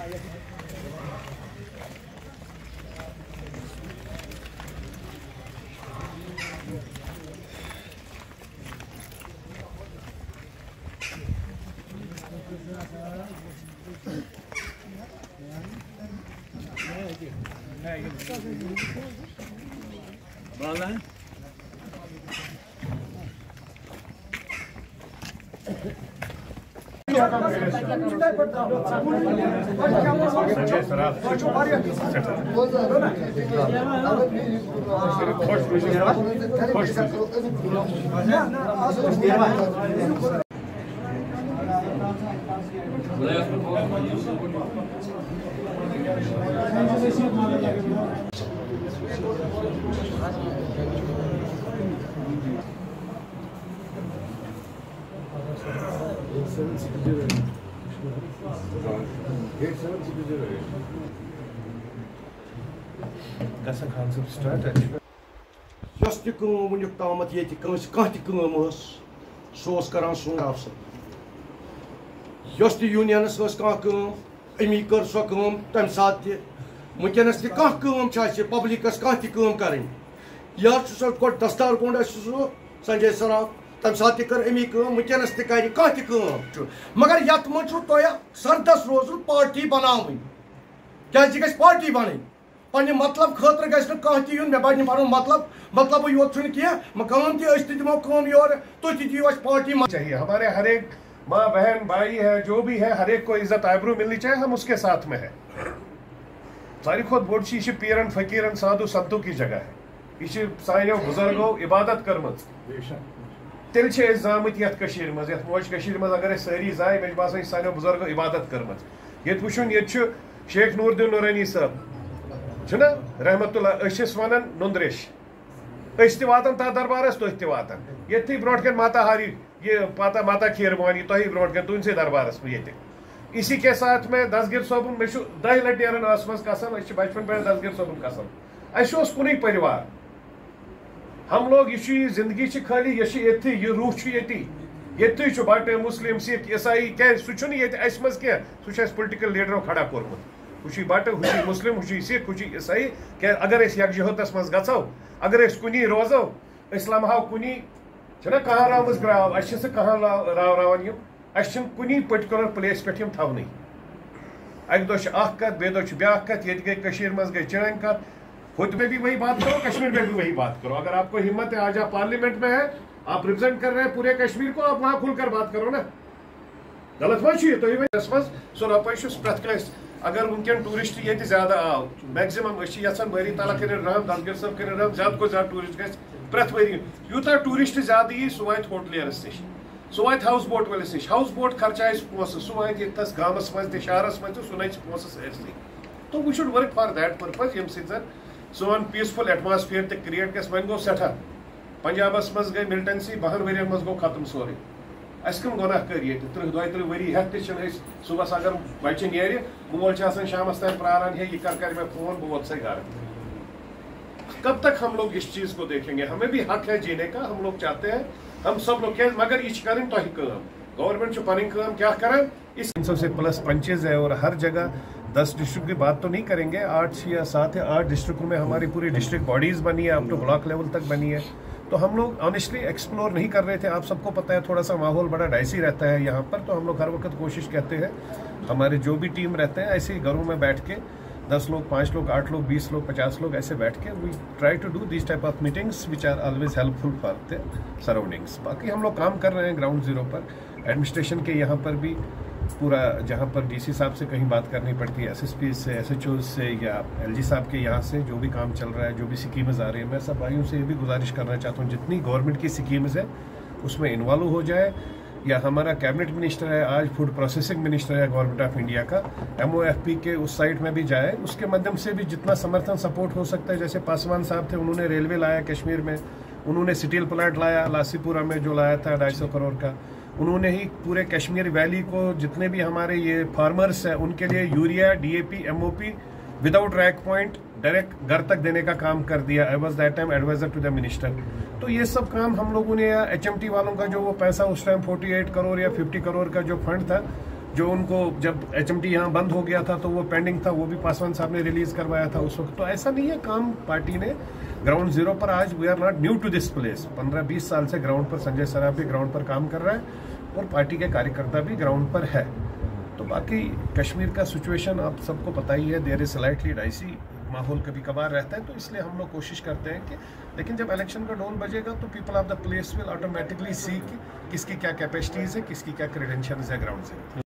یۄس تہِ کٲم وٕنیُک تامَتھ ییٚتہِ کٲنٛسہِ کانٛہہ تہِ کٲم ٲس سُہ اوس کران سون افسر یۄس تہِ یوٗنینَس ٲس کانٛہہ کٲم أمی کٔر سۄ کٲم تَمہِ ساتہٕ تہِ وٕنکٮ۪نَس تہِ کانٛہہ کٲم چھِ اَسہِ پبلِکَس کانٛہہ تہِ کٲم کَرٕنۍ یا چھُ سۄ گۄڈٕ دستار گوٚنٛڈ اَسہِ سُہ سنجے سراف تَمہِ ساتہٕ تہِ کٔر أمی کٲم وٕنکٮ۪نَس تہِ کَرِ کانٛہہ تہِ کٲم چھُ مگر یَتھ منٛز چھُ تۄہہِ سردس روزُن پارٹی بناوٕنۍ کیٛازِ یہِ گژھِ پارٹی بنٕنۍ پننہِ مطلب خٲطرٕ گژھِ نہٕ کانٛہہ تہِ یُن مےٚ بنہِ پنُن مطلبٕے یوت چھُنہٕ کینٛہہ کٲم تہِ أسۍ تہِ دِمو کٲم یورٕ تُہۍ تہِ دِیِو اَسہِ پارٹی چاہیے ہمارے ہر ایک ماں بہن بھائی ہے جو بھی ہے ہر ایک کو عزت آبرو ملنی چاہیے ہم اس کے ساتھ میں ہے ساری کھوت بوٚڑ چھِ یہِ چھِ پیرن فقیرن سادھو سنتو کی جگہ ہے یہ چھِ سانیو بزرگو عبادت کٔرمٕژ تیٚلہِ چھِ أسۍ زامٕتۍ یتھ کٔشیٖرِ منٛز یتھ موج کٔشیٖرِ منٛز اگر أسۍ سٲری زاے مےٚ چھُ باسان یہِ چھِ سانیو بزرگو عبادت کٔرمٕژ ییٚتہِ وٕچھُن ییٚتہِ چھُ شیخ نور الدین نورانی صٲب چھُنہ رحمتہ اللہ أسۍ چھِس ونان نُندریش أسۍ تہِ واتان تتھ دربارس تُہۍ تہِ واتان ییٚتھی برونٛٹھ کَنہِ ماتا ہاری یہ ماتا کھیروانی تۄہی برونٛٹھ کَنہِ تُہنٛدسٕے دربارس منٛز ییٚتہِ اسی کے ساتھ میں دسگیر صٲبُن مےٚ چھُ 10 لٹہِ نیران ٲسہٕ منٛز قسم أسۍ چھِ بچپن پٮ۪ٹھ دسگیر صٲبُن قسم اَسہِ اوس کُنُے پٔرِوار ہم لوگ یہ چھُ یہِ زندگی چھِ خٲلی یہِ چھِ ییٚتھی یہِ روح چھُ ییٚتی ییٚتھی چھُ بٹہٕ مسلم سکھ عیسائی کیٛازِ سُہ چھُنہٕ ییٚتہِ اَسہِ منٛز کینٛہہ سُہ چھُ اَسہِ پُلٹِکل لیڈرو کھڑا کوٚرمُت ہُہ چھُے بٹہٕ ہُہ چھُے مسلم ہُہ چھُے سکھ ہُہ چھُے عیسائی کیٛازِ اگر أسۍ یکجہتس منٛز گژھو اگر أسۍ کُنی روزو أسۍ لمہو کُنی چھِنہ کہاں رامٕژ گراو اَسہِ چھِ سُہ کہاں راوراوان یِم اَسہِ چھِنہٕ کُنی پٔٹِکیوٗلر پلیس پٮ۪ٹھ یِم تھاونٕے اکہِ دۄہ چھِ اکھ کتھ بیٚیہِ دۄہ چھِ بیٛاکھ کتھ ییٚتہِ گٔے کٔشیٖرِ منٛز گٔے چٲنۍ کتھ خود میں بھی وہی بات کرو کشمیر میں بھی وہی بات کرو اگر آپ کو ہمت ہے آج آپ پارلیمنٹ میں ہے آپ ریپرزینٹ کر رہے ہیں پورے کشمیر کو آپ وہاں کھل کر بات کرو نا غلط ما چھُ یہِ تُہۍ ؤنِو سُہ رۄپے چھُس پرٛٮ۪تھ کٲنٛسہِ اگر ونکٮ۪ن ٹوٗرِسٹ ییٚتہِ زیادٕ آو میکزِمم أسۍ چھِ یژھان بٲری تعالیٰ کٔرِنۍ رحم دسگیر صٲب کٔرِنۍ رحم زیادٕ کھۄتہٕ زیادٕ ٹوٗرِسٹ گژھِ پرٛٮ۪تھ ؤری یوٗتاہ ٹوٗرِسٹ زیادٕ یی سُہ واتہِ ہوٹلِیرس نِش سُہ واتہِ ہاوُس بوٹ وٲلِس نِش ہاوُس بوٹ خرچایہِ سُہ پونٛسہٕ سُہ واتہِ ییٚتہِ گامس منٛز تہِ شہرس منٛز تہِ سُہ نَژِ پونٛسہٕ سٲرسٕے تو we should work for that purpose ییٚمہِ سۭتۍ زن سون پیٖسفُل ایٹماسفِیر تہِ کریٹ گژھِ وۄنۍ گوٚو سٮ۪ٹھاہ پنجابس منٛز گٔے مِلٹنسی 10 ؤرین منٛز گوٚو ختم سورُے اَسہِ کٕم گۄناہ کٔرۍ ییٚتہِ 30-32 ؤری ہٮ۪تھ تہِ چھِنہٕ أسۍ صُبحس اگر بچہِ نیرِ مول چھُ آسان شامس تام پراران ہے یہِ کر مےٚ فون بہٕ ووتسَے گرٕ کب تک ہم لوگ اس چیز کو دیکھیں گے ہمیں بھی حق ہے جینے کا ہم لوگ چاہتے ہیں ہم سب لوگ کیا مگر یہ کریں تو ہی کام گورنمنٹ پنن کام کیا کریں اس 300 سے پلس پنچز ہے اور ہر جگہ 10 ڈسٹرکٹ کی بات تو نہیں کریں گے 8 یا 7 یا 8 ڈسٹرکٹوں میں ہماری پوری ڈسٹرکٹ باڈیز بنی ہے اپ ٹو بلاک لیول تک بنی ہے تو ہم لوگ آنیسٹلی ایکسپلور نہیں کر رہے تھے آپ سب کو پتہ ہے تھوڑا سا ماحول بڑا ڈائسی رہتا ہے یہاں پر تو ہم لوگ ہر وقت کوشش کرتے ہیں ہمارے جو بھی ٹیم رہتے ہیں ایسے ہی گھروں میں بیٹھ کے 10 لوگ 5 لوگ 8 لوگ 20 لوگ 50 لوگ ایسے بیٹھ کے we try to do this type of meetings which are always helpful for the surroundings باقی ہم لوگ کام کر رہے ہیں گراؤنڈ زیرو پر ایڈمنسٹریشن کے یہاں پر بھی پورا جہاں پر ڈی سی صاحب سے کہیں بات کرنی پڑتی ہے ایس ایس پی سے ایس ایچ اوز سے یا ایل جی صاحب کے یہاں سے جو بھی کام چل رہا ہے جو بھی اسکیمز آ رہی ہیں میں سب بھائیوں سے یہ بھی گزارش کرنا چاہتا ہوں جتنی گورنمنٹ کی اسکیمز ہے اس میں انوالو ہو جائے یا ہمارا کیبنٹ منسٹر ہے آج فوڈ پروسیسنگ منسٹر ہے گورنمنٹ آف انڈیا کا ایم او ایف پی کے اس سائٹ میں بھی جائے اس کے مدھیم سے بھی جتنا سمرتھن سپورٹ ہو سکتا ہے جیسے پاسوان صاحب تھے انہوں نے ریلوے لایا کشمیر میں انہوں نے اسٹیل پلانٹ لایا لاسی پورہ میں جو لایا تھا 250 کروڑ کا انہوں نے ہی پورے کشمیر ویلی کو جتنے بھی ہمارے یہ فارمرس ہیں ان کے لیے urea D A P M O P without rake point direct گھر تک دینے کا کام کر دیا I was that time adviser to the minister تو یہ سب کام ہم لوگوں نے ایچ ایم ٹی والوں کا جو وہ پیسہ اس ٹائم 48 کروڑ یا 50 کروڑ کا جو فنڈ تھا جو ان کو جب HMT یہاں بند ہو گیا تھا تو وہ پینڈنگ تھا, وہ بھی پاسوان صاحب نے ریلیز کروایا تھا اس وقت. تو ایسا نہیں ہے, کام پارٹی نے گراؤنڈ زیرو پر, آج we are not new to this place, 15-20 سال سے گراؤنڈ پر سنجے سراف بھی گراؤنڈ پر کام کر رہا ہے اور پارٹی کے کاریہ بھی گراؤنڈ پر ہے. تو باقی کشمیر کا سچویشن آپ سب کو پتہ ہی ہے, دیر از سلائٹلی ڈائسی ماحول کبھی کبھار رہتا ہے, تو اس لیے ہم لوگ کوشش کرتے ہیں کہ, لیکن جب الیکشن کا ڈول بجے گا تو people of the place will automatically see کہ کس کی کیا کیپیسٹیز ہے, کس کی کیا کریڈینشیلز ہے گراؤنڈ سے.